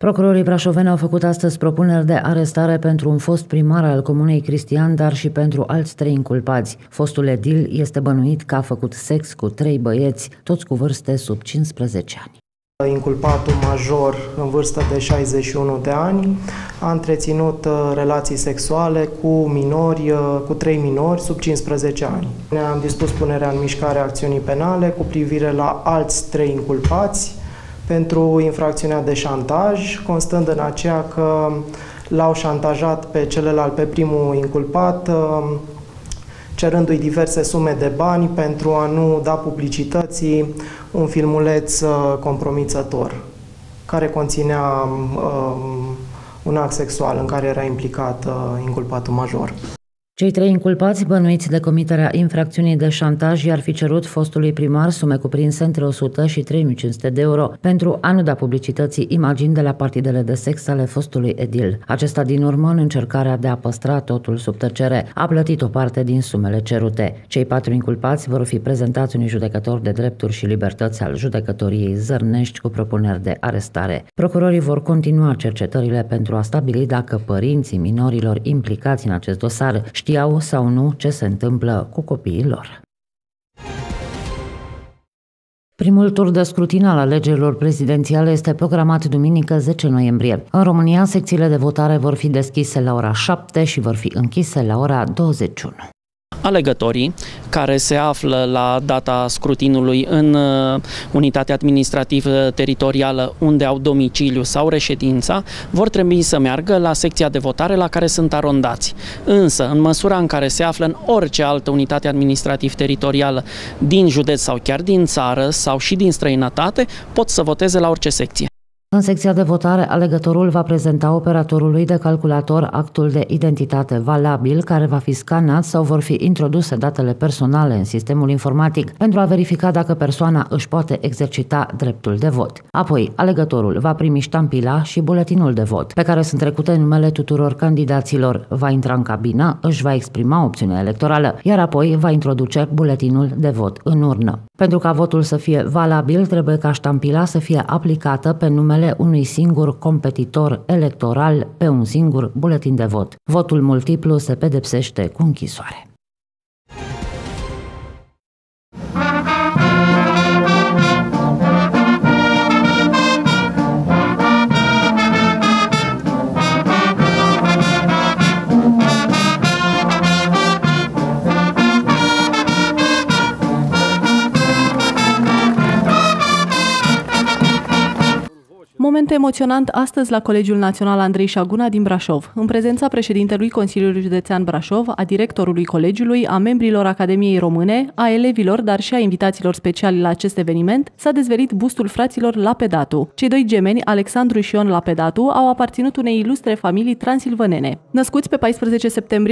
Procurorii brașoveni au făcut astăzi propuneri de arestare pentru un fost primar al comunei Cristian, dar și pentru alți 3 inculpați. Fostul edil este bănuit că a făcut sex cu 3 băieți, toți cu vârste sub 15 ani. Inculpatul major, în vârstă de 61 de ani, a întreținut relații sexuale cu 3 minori sub 15 ani. Ne-am dispus punerea în mișcare a acțiunii penale cu privire la alți 3 inculpați pentru infracțiunea de șantaj, constând în aceea că l-au șantajat pe celălalt, pe primul inculpat, cerându-i diverse sume de bani pentru a nu da publicității un filmuleț compromițător, care conținea un act sexual în care era implicat inculpatul major. Cei 3 inculpați bănuiți de comiterea infracțiunii de șantaj i-ar fi cerut fostului primar sume cuprinse între 100 și 3500 de euro pentru a nu da publicității imagini de la partidele de sex ale fostului edil. Acesta, din urmă, în încercarea de a păstra totul sub tăcere, a plătit o parte din sumele cerute. Cei 4 inculpați vor fi prezentați unui judecător de drepturi și libertăți al judecătoriei Zărnești cu propuneri de arestare. Procurorii vor continua cercetările pentru a stabili dacă părinții minorilor implicați în acest dosar știau sau nu ce se întâmplă cu copiii lor. Primul tur de scrutin al alegerilor prezidențiale este programat duminică 10 noiembrie. În România, secțiile de votare vor fi deschise la ora 7 și vor fi închise la ora 21. Alegătorii care se află la data scrutinului în unitatea administrativă teritorială unde au domiciliu sau reședința vor trebui să meargă la secția de votare la care sunt arondați. Însă, în măsura în care se află în orice altă unitate administrativ teritorială din județ sau chiar din țară sau și din străinătate, pot să voteze la orice secție. În secția de votare, alegătorul va prezenta operatorului de calculator actul de identitate valabil care va fi scanat sau vor fi introduse datele personale în sistemul informatic pentru a verifica dacă persoana își poate exercita dreptul de vot. Apoi, alegătorul va primi ștampila și buletinul de vot, pe care sunt trecute numele tuturor candidaților, va intra în cabină, își va exprima opțiunea electorală, iar apoi va introduce buletinul de vot în urnă. Pentru ca votul să fie valabil, trebuie ca ștampila să fie aplicată pe numele unui singur competitor electoral pe un singur buletin de vot. Votul multiplu se pedepsește cu închisoare. Moment emoționant astăzi la Colegiul Național Andrei Șaguna din Brașov. În prezența președintelui Consiliului Județean Brașov, a directorului colegiului, a membrilor Academiei Române, a elevilor, dar și a invitaților speciali la acest eveniment, s-a dezvelit bustul fraților Lapedatu. Cei 2 gemeni, Alexandru și Ion Lapedatu, au aparținut unei ilustre familii transilvanene. Născuți pe 14 septembrie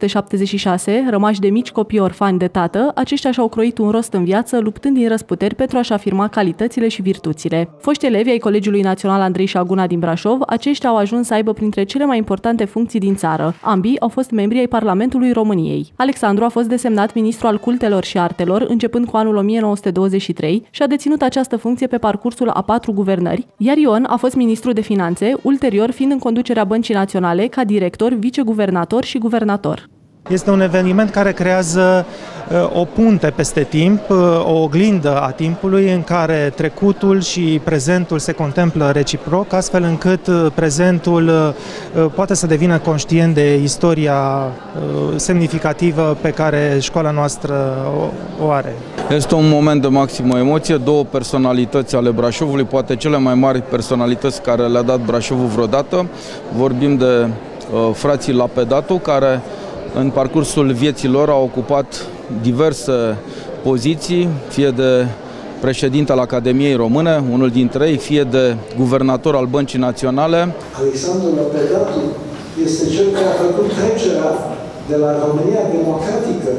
1876, rămași de mici copii orfani de tată, aceștia și-au croit un rost în viață, luptând din răsputeri pentru a-și afirma calitățile și virtuțile. Foști elevi ai Colegiului Național Andrei Șaguna din Brașov, aceștia au ajuns să aibă printre cele mai importante funcții din țară. Ambii au fost membri ai Parlamentului României. Alexandru a fost desemnat ministru al cultelor și artelor începând cu anul 1923 și a deținut această funcție pe parcursul a 4 guvernări, iar Ion a fost ministru de finanțe, ulterior fiind în conducerea Băncii Naționale ca director, viceguvernator și guvernator. Este un eveniment care creează o punte peste timp, o oglindă a timpului în care trecutul și prezentul se contemplă reciproc, astfel încât prezentul poate să devină conștient de istoria semnificativă pe care școala noastră o are. Este un moment de maximă emoție, 2 personalități ale Brașovului, poate cele mai mari personalități care le-a dat Brașovul vreodată. Vorbim de frații Lapedatu, care în parcursul vieții lor au ocupat diverse poziții, fie de președinte al Academiei Române, unul dintre ei, fie de guvernator al Băncii Naționale. Alexandru Lapedatu este cel care a făcut trecerea de la România democratică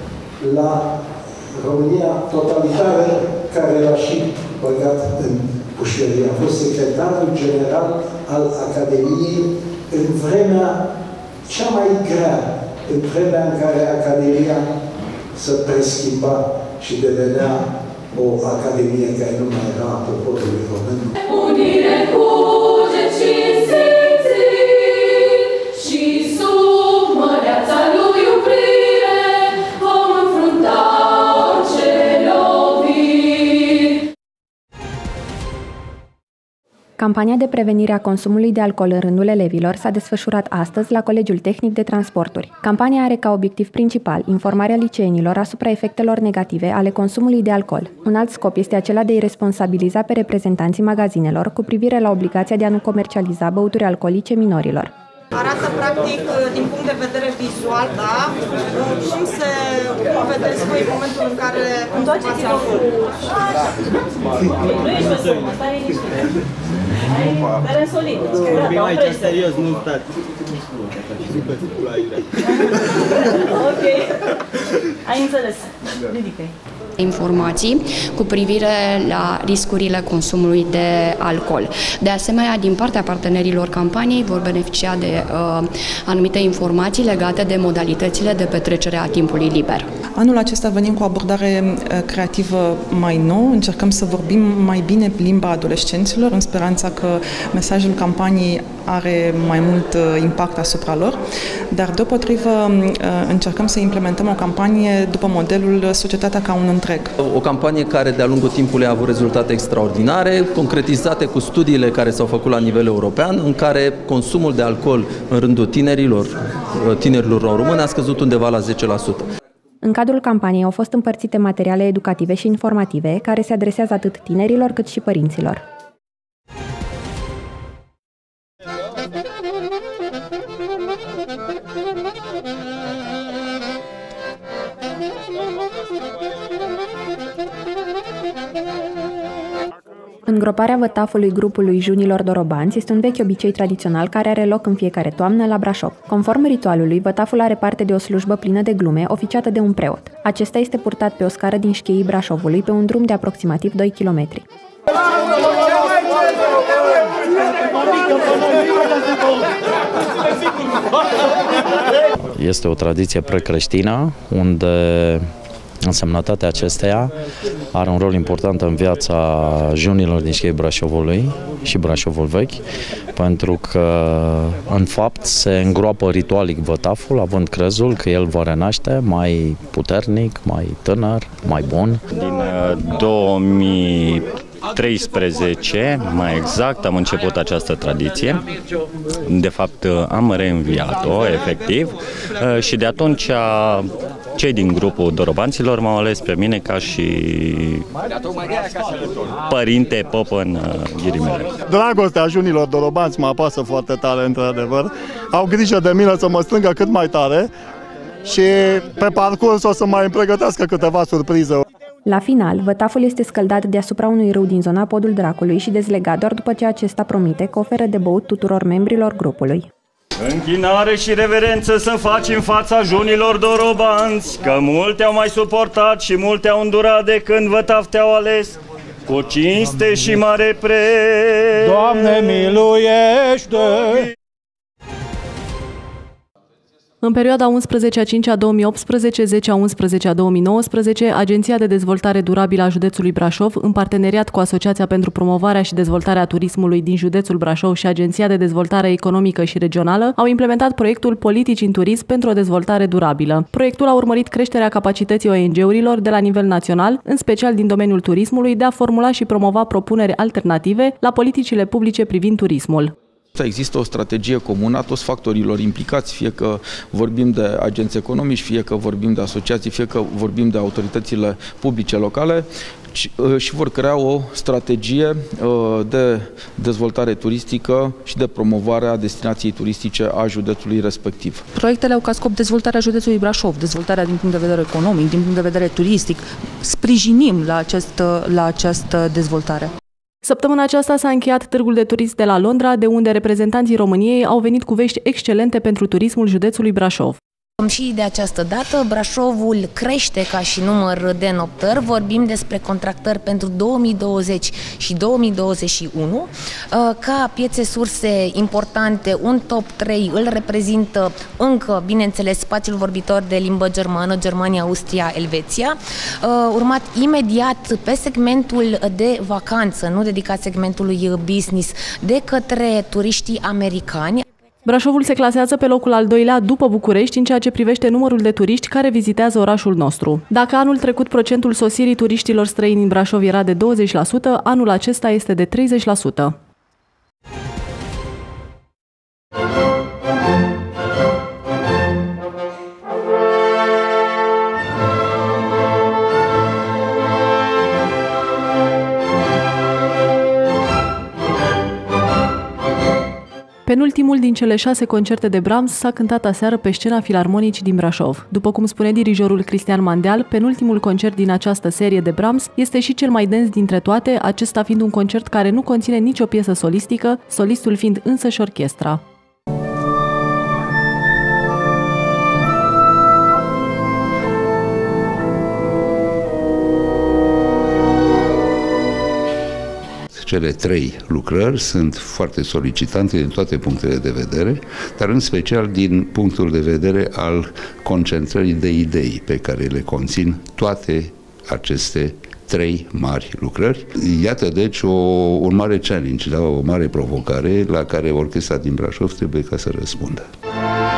la România totalitară, care l-a și băgat în pușcărie. A fost secretarul general al Academiei în vremea cea mai grea, în vremea în care Academia se preschimba și devenea o academie care nu mai era a poporului român. Unire cu Campania de prevenire a consumului de alcool în rândul elevilor s-a desfășurat astăzi la Colegiul Tehnic de Transporturi. Campania are ca obiectiv principal informarea liceenilor asupra efectelor negative ale consumului de alcool. Un alt scop este acela de a-i responsabiliza pe reprezentanții magazinelor cu privire la obligația de a nu comercializa băuturi alcoolice minorilor. Arată practic din punct de vedere vizual, da? Cum se vedeți voi în momentul în care consumați alcool? Nu ești pe somn, stai liniștit. Ai teren solid. Vorbim aici serios, nu stați. Ok. Ai înțeles. Ridică-i. Informații cu privire la riscurile consumului de alcool. De asemenea, din partea partenerilor campaniei vor beneficia de anumite informații legate de modalitățile de petrecere a timpului liber. Anul acesta venim cu o abordare creativă mai nouă, încercăm să vorbim mai bine limba adolescenților, în speranța că mesajul campaniei are mai mult impact asupra lor, dar deopotrivă încercăm să implementăm o campanie după modelul Societatea ca un întreg. O campanie care de-a lungul timpului a avut rezultate extraordinare, concretizate cu studiile care s-au făcut la nivel european, în care consumul de alcool în rândul tinerilor români a scăzut undeva la 10%. În cadrul campaniei au fost împărțite materiale educative și informative care se adresează atât tinerilor cât și părinților. Îngroparea vătafului grupului junilor dorobanți este un vechi obicei tradițional care are loc în fiecare toamnă la Brașov. Conform ritualului, vătaful are parte de o slujbă plină de glume, oficiată de un preot. Acesta este purtat pe o scară din șcheii Brașovului pe un drum de aproximativ 2 km. Este o tradiție precreștină unde însemnătatea acesteia are un rol important în viața junilor din șcheii Brașovului și Brașovul vechi, pentru că în fapt se îngroapă ritualic vătaful, având crezul că el va renaște mai puternic, mai tânăr, mai bun. Din 2013, mai exact, am început această tradiție. De fapt, am reînviat-o, efectiv, și de atunci cei din grupul dorobanților m-au ales pe mine ca și părinte pop în ghilimele. Dragostea junilor dorobanți mă apasă foarte tare, într-adevăr. Au grijă de mine să mă strângă cât mai tare și pe parcurs o să mai îmi pregătească câteva surprize. La final, vătaful este scăldat deasupra unui râu din zona Podul Dracului și dezlegat doar după ce acesta promite că oferă de băut tuturor membrilor grupului. Închinare și reverență să faci în fața junilor dorobanți, că multe au mai suportat și multe au îndurat de când vătaf te-au ales, cu cinste și mare preț. Doamne, miluiește! În perioada 11/5/2018, 10/11/2019, Agenția de Dezvoltare Durabilă a județului Brașov, în parteneriat cu Asociația pentru Promovarea și Dezvoltarea Turismului din județul Brașov și Agenția de Dezvoltare Economică și Regională, au implementat proiectul Politici în turism pentru o dezvoltare durabilă. Proiectul a urmărit creșterea capacității ONG-urilor de la nivel național, în special din domeniul turismului, de a formula și promova propuneri alternative la politicile publice privind turismul. Există o strategie comună a toți factorilor implicați, fie că vorbim de agenți economici, fie că vorbim de asociații, fie că vorbim de autoritățile publice locale și vor crea o strategie de dezvoltare turistică și de promovare a destinației turistice a județului respectiv. Proiectele au ca scop dezvoltarea județului Brașov, dezvoltarea din punct de vedere economic, din punct de vedere turistic. Sprijinim la această dezvoltare. Săptămâna aceasta s-a încheiat Târgul de Turism de la Londra, de unde reprezentanții României au venit cu vești excelente pentru turismul județului Brașov. Și de această dată Brașovul crește ca și număr de noptări, vorbim despre contractări pentru 2020 și 2021. Ca piețe surse importante, un top 3 îl reprezintă încă, bineînțeles, spațiul vorbitor de limbă germană, Germania, Austria, Elveția, urmat imediat pe segmentul de vacanță, nu dedicat segmentului business, de către turiștii americani. Brașovul se clasează pe locul al doilea după București în ceea ce privește numărul de turiști care vizitează orașul nostru. Dacă anul trecut procentul sosirii turiștilor străini în Brașov era de 20%, anul acesta este de 30%. Penultimul din cele 6 concerte de Brahms s-a cântat aseară pe scena Filarmonicii din Brașov. După cum spune dirijorul Cristian Mandeal, penultimul concert din această serie de Brahms este și cel mai dens dintre toate, acesta fiind un concert care nu conține nicio piesă solistică, solistul fiind însăși orchestra. Cele 3 lucrări sunt foarte solicitante din toate punctele de vedere, dar în special din punctul de vedere al concentrării de idei pe care le conțin toate aceste 3 mari lucrări. Iată deci un mare challenge, o mare provocare la care orchestra din Brașov trebuie ca să răspundă.